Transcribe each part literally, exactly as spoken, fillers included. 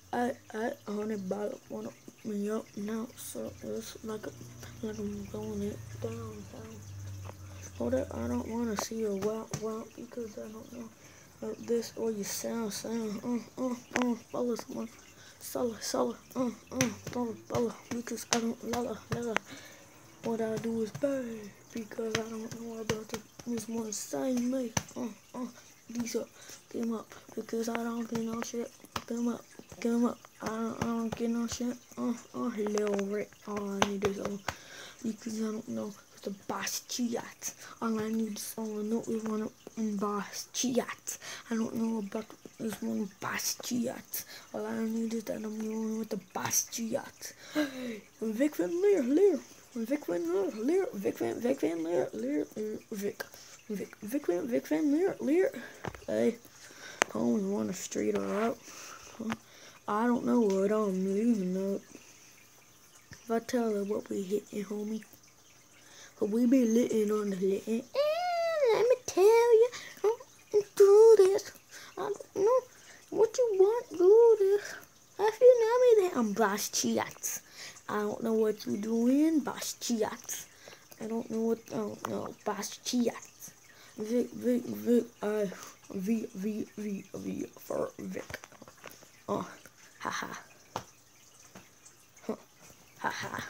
I I honey bottle wanna me up now, so it's like a, like I'm going it down down. Hold it, I don't wanna see you wow wow because I don't know uh, this or you sound sound uh uh uh follow someone solo solo uh uh follow follow because I don't lala lala. What I do is bad because I don't know about the this one same me uh uh these up get 'em up because I don't get no shit get 'em up get 'em up I don't, I don't get no shit uh uh little Rick all I need is a because I don't know the boss chat. All I need is all I know is one in boss chat. I don't know about this one boss chat. All I need is that I'm going with the boss chat. Vic Van Leer, Leer, Vic Van Leer, Leer, Vic Van, Vic Van Leer, Leer, Vic, Vic, Vic Van, Vic Van Leer, Leer. Hey, I only want a street or out. I don't know what I'm leaving up. If I tell her what we hitting, homie. But we be litting on the litting. And let me tell you, I'm do this. I don't know what you want, do this. If you know me, then I'm Boss Chiats. I don't know what you doing, Boss Chiats. I don't know what, I don't know, Boss Chiats. Vic, Vic, Vic, I, V, V, V, V for Vic. Oh, haha. Huh, haha.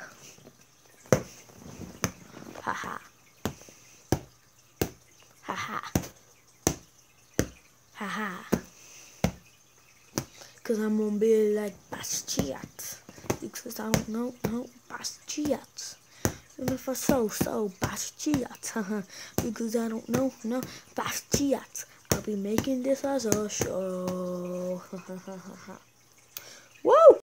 Haha. Haha. Haha. Cause I'm gonna be like Bastiat. Because I don't know, no Bastiat. And if I so, so Bastiat. Haha. Because I don't know, no Bastiat. I'll be making this as a show.